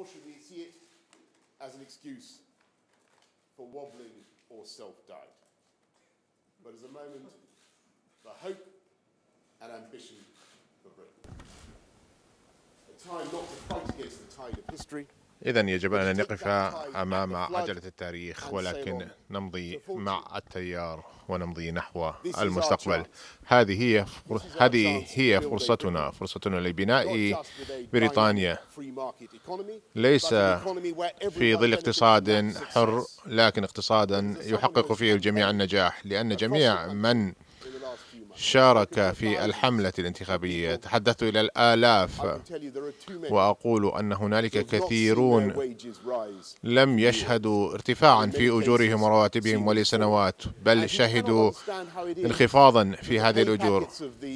unfortunately see it as an excuse for wobbling or self-doubt, but as a moment for hope and ambition for Britain. A time not to fight against the tide of history. إذن يجب أن نقف أمام عجلة التاريخ ولكن نمضي مع التيار ونمضي نحو المستقبل. هذه هي فرصتنا لبناء بريطانيا، ليس في ظل اقتصاد حر لكن اقتصادا يحقق فيه الجميع النجاح، لأن جميع من شارك في الحملة الانتخابية تحدثت إلى الآلاف، وأقول أن هنالك كثيرون لم يشهدوا ارتفاعا في أجورهم ورواتبهم ولسنوات، بل شهدوا انخفاضا في هذه الأجور.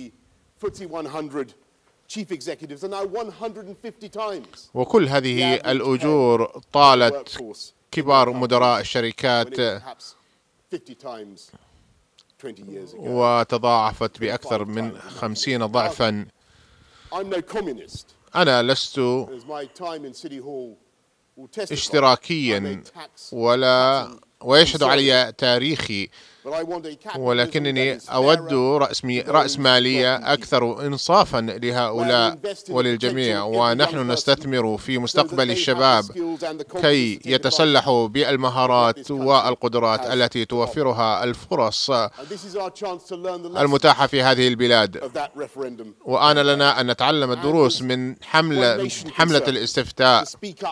وكل هذه الأجور طالت كبار مدراء الشركات وتضاعفت بأكثر من 50 ضعفا. أنا لست اشتراكيا ويشهد علي تاريخي، ولكنني أود رأسمالية أكثر إنصافا لهؤلاء وللجميع، ونحن نستثمر في مستقبل الشباب كي يتسلحوا بالمهارات والقدرات التي توفرها الفرص المتاحة في هذه البلاد. وآن لنا أن نتعلم الدروس من حملة الاستفتاء.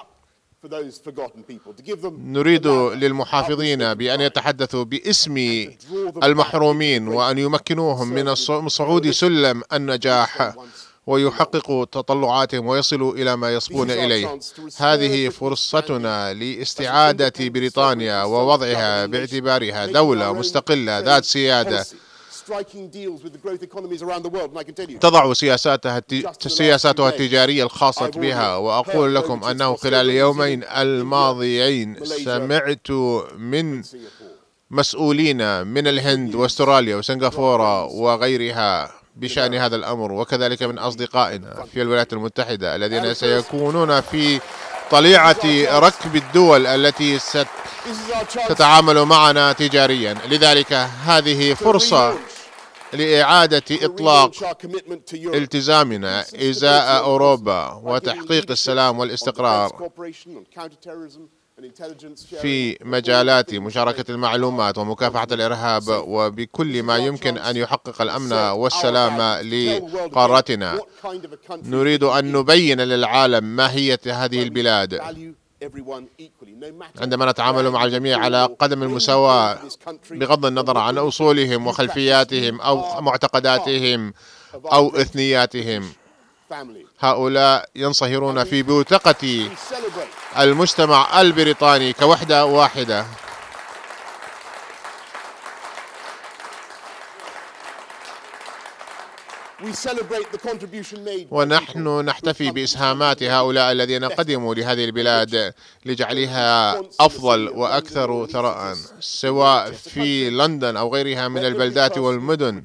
نريد للمحافظين بأن يتحدثوا باسم المحرومين وأن يمكنوهم من صعود سلم النجاح ويحققوا تطلعاتهم ويصلوا إلى ما يصبون إليه. هذه فرصتنا لاستعادة بريطانيا ووضعها باعتبارها دولة مستقلة ذات سيادة تضع سياساتها التجارية الخاصة بها. وأقول لكم أنه خلال اليومين الماضيين سمعت من مسؤولين من الهند واستراليا وسنغافورة وغيرها بشأن هذا الأمر، وكذلك من أصدقائنا في الولايات المتحدة الذين سيكونون في طليعة ركب الدول التي ستتعامل معنا تجاريا. لذلك هذه فرصة لإعادة إطلاق التزامنا إزاء أوروبا وتحقيق السلام والاستقرار في مجالات مشاركة المعلومات ومكافحة الإرهاب وبكل ما يمكن أن يحقق الأمن والسلام لقارتنا. نريد أن نبين للعالم ماهية هذه البلاد عندما نتعامل مع الجميع على قدم المساواة بغض النظر عن أصولهم وخلفياتهم أو معتقداتهم أو إثنياتهم. هؤلاء ينصهرون في بوتقة المجتمع البريطاني كوحدة واحدة. ونحن نحتفي بإسهامات هؤلاء الذين قدموا لهذه البلاد لجعلها أفضل وأكثر ثراء، سواء في لندن أو غيرها من البلدات والمدن،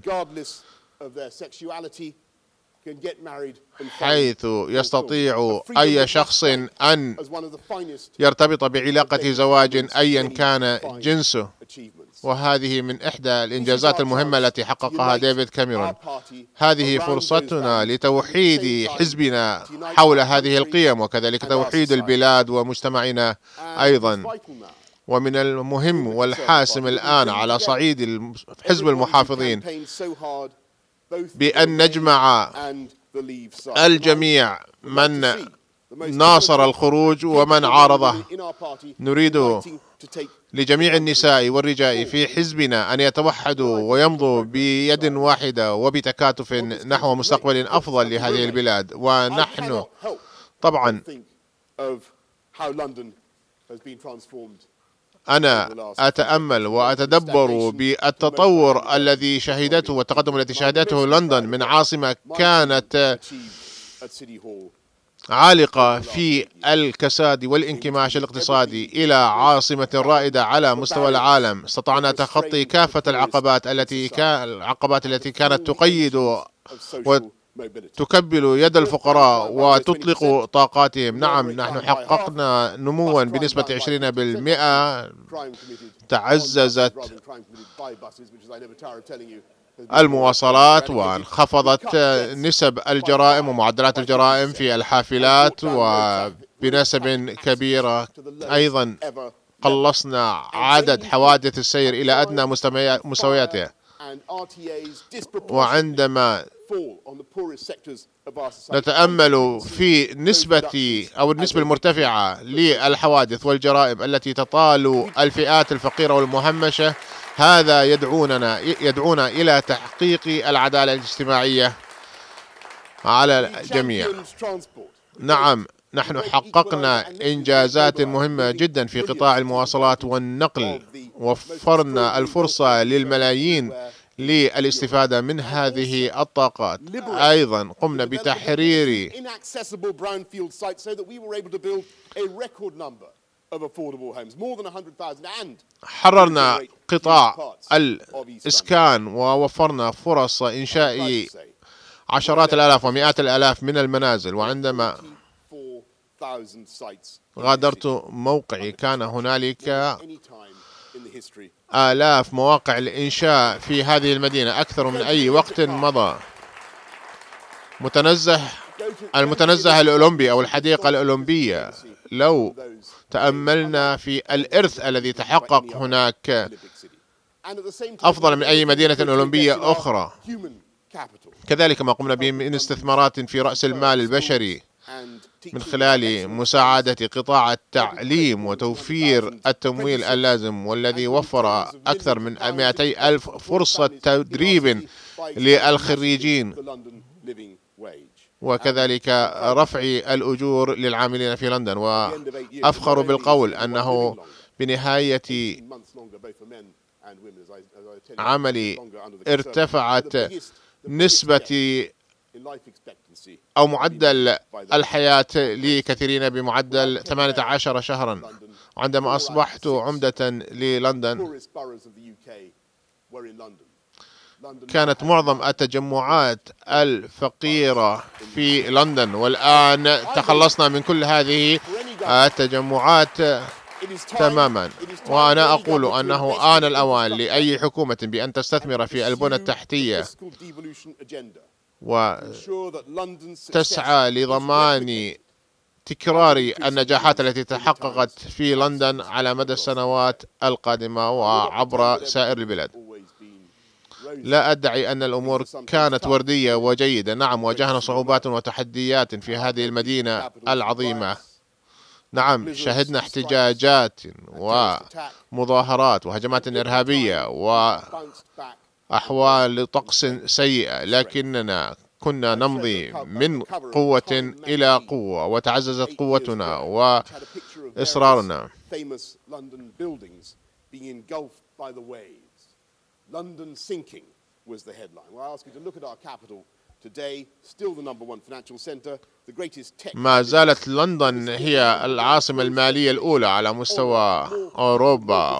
حيث يستطيع أي شخص أن يرتبط بعلاقة زواج أيا كان جنسه. وهذه من إحدى الإنجازات المهمة التي حققها ديفيد كاميرون. هذه فرصتنا لتوحيد حزبنا حول هذه القيم وكذلك توحيد البلاد ومجتمعنا أيضا. ومن المهم والحاسم الآن على صعيد حزب المحافظين بأن نجمع الجميع، من ناصر الخروج ومن عارضه. نريد لجميع النساء والرجال في حزبنا أن يتوحدوا ويمضوا بيد واحدة وبتكاتف نحو مستقبل أفضل لهذه البلاد. ونحن طبعا أنا أتأمل وأتدبر بالتطور الذي شهدته والتقدم الذي شهدته لندن من عاصمة كانت عالقة في الكساد والانكماش الاقتصادي إلى عاصمة رائدة على مستوى العالم. استطعنا تخطي كافة العقبات التي كانت تقيد تكبل يد الفقراء وتطلق طاقاتهم. نعم، نحن حققنا نموا بنسبة 20%. تعززت المواصلات وانخفضت نسب الجرائم ومعدلات الجرائم في الحافلات، وبنسب كبيرة أيضا قلصنا عدد حوادث السير إلى أدنى مستوياتها. وعندما نتأمل في النسبة المرتفعة للحوادث والجرائم التي تطال الفئات الفقيرة والمهمشة، هذا يدعونا إلى تحقيق العدالة الاجتماعية على الجميع. نعم، نحن حققنا إنجازات مهمة جدا في قطاع المواصلات والنقل. وفرنا الفرصة للملايين للاستفادة من هذه الطاقات. أيضا قمنا بتحرير حررنا قطاع الإسكان ووفرنا فرص إنشاء عشرات الآلاف ومئات الآلاف من المنازل. وعندما غادرت موقعي كان هنالك آلاف مواقع الإنشاء في هذه المدينة، أكثر من أي وقت مضى. المتنزه الأولمبي أو الحديقة الأولمبية، لو تأملنا في الإرث الذي تحقق هناك، أفضل من أي مدينة أولمبية أخرى. كذلك ما قمنا به من استثمارات في رأس المال البشري من خلال مساعدة قطاع التعليم وتوفير التمويل اللازم، والذي وفر أكثر من 200,000 فرصة تدريب للخريجين، وكذلك رفع الأجور للعاملين في لندن. وأفخر بالقول أنه بنهاية عملي ارتفعت نسبة أو معدل الحياة لكثيرين بمعدل 18 شهرا. عندما أصبحت عمدة للندن كانت معظم التجمعات الفقيرة في لندن، والآن تخلصنا من كل هذه التجمعات تماما. وأنا أقول أنه آن الأوان لأي حكومة بأن تستثمر في البنى التحتية وتسعى لضمان تكرار النجاحات التي تحققت في لندن على مدى السنوات القادمة وعبر سائر البلاد. لا أدعي أن الأمور كانت وردية وجيدة. نعم، واجهنا صعوبات وتحديات في هذه المدينة العظيمة. نعم، شهدنا احتجاجات ومظاهرات وهجمات إرهابية وأحوال طقس سيئة، لكننا كنا نمضي من قوة إلى قوة، وتعززت قوتنا وإصرارنا. London sinking was the headline. Well, I ask you to look at our capital today, still the number one financial center, the greatest tech. ما زالت لندن هي العاصمة المالية الأولى على مستوى أوروبا،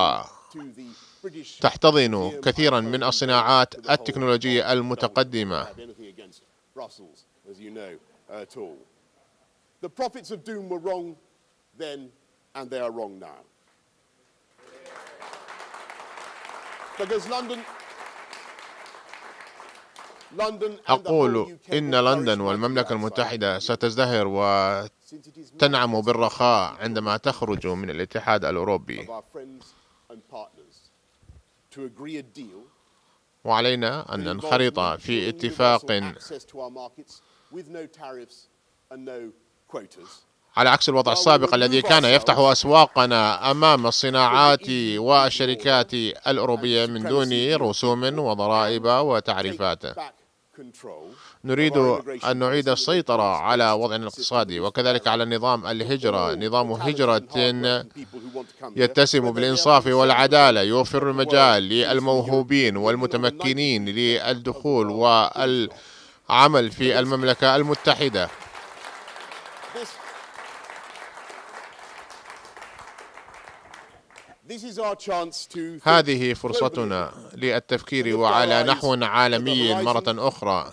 وتحتضن كثيرا من الصناعات التكنولوجية المتقدمة. The prophets of doom were wrong then and they are wrong now. أقول إن لندن والمملكة المتحدة ستزدهر وتنعم بالرخاء عندما تخرج من الاتحاد الأوروبي، وعلينا أن ننخرط في اتفاق على عكس الوضع السابق الذي كان يفتح أسواقنا أمام الصناعات والشركات الأوروبية من دون رسوم وضرائب وتعريفات. نريد أن نعيد السيطرة على وضعنا الاقتصادي وكذلك على نظام الهجرة، نظام هجرة يتسم بالإنصاف والعدالة، يوفر المجال للموهوبين والمتمكنين للدخول والعمل في المملكة المتحدة. هذه فرصتنا للتفكير وعلى نحو عالمي مرة أخرى،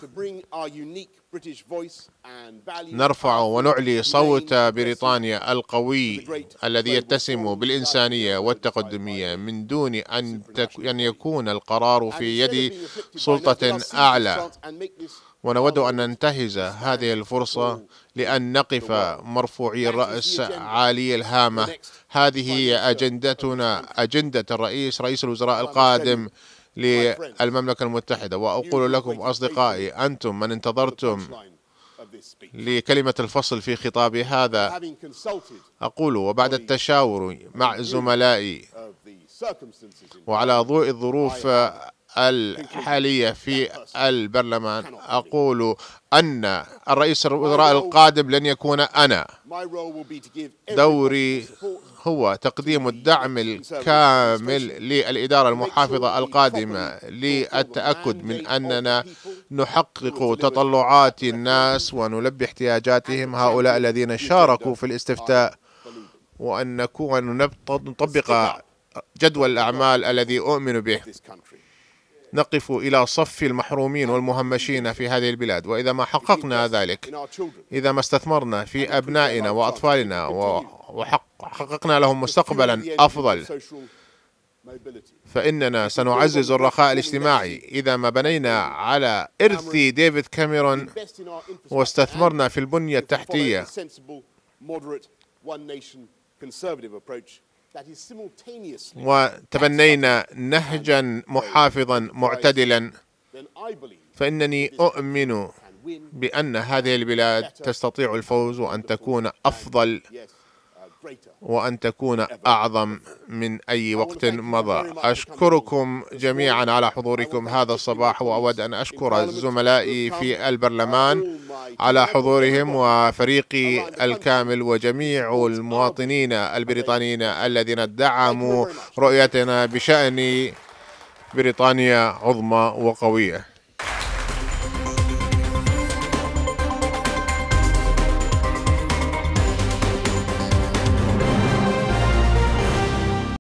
نرفع ونعلي صوت بريطانيا القوي الذي يتسم بالإنسانية والتقدمية من دون أن يكون القرار في يد سلطة أعلى. ونود أن ننتهز هذه الفرصة لأن نقف مرفوعي الرأس عالي الهامة. هذه هي أجندتنا، أجندة رئيس الوزراء القادم للمملكة المتحدة. وأقول لكم أصدقائي، أنتم من انتظرتم لكلمة الفصل في خطابي هذا، أقول وبعد التشاور مع زملائي وعلى ضوء الظروف الحالية في البرلمان، أقول أن الرئيس الوزراء القادم لن يكون أنا. دوري هو تقديم الدعم الكامل للإدارة المحافظة القادمة للتأكد من أننا نحقق تطلعات الناس ونلبي احتياجاتهم، هؤلاء الذين شاركوا في الاستفتاء، وأن نطبق جدول الأعمال الذي أؤمن به. نقف إلى صف المحرومين والمهمشين في هذه البلاد. وإذا ما حققنا ذلك، إذا ما استثمرنا في أبنائنا وأطفالنا وحققنا لهم مستقبلا أفضل، فإننا سنعزز الرخاء الاجتماعي. إذا ما بنينا على إرث ديفيد كاميرون واستثمرنا في البنية التحتية وتبنينا نهجا محافظا معتدلا، فإنني أؤمن بأن هذه البلاد تستطيع الفوز وأن تكون أفضل وأن تكون أعظم من أي وقت مضى. أشكركم جميعا على حضوركم هذا الصباح، وأود أن أشكر زملائي في البرلمان على حضورهم وفريقي الكامل وجميع المواطنين البريطانيين الذين دعموا رؤيتنا بشأن بريطانيا عظمى وقوية.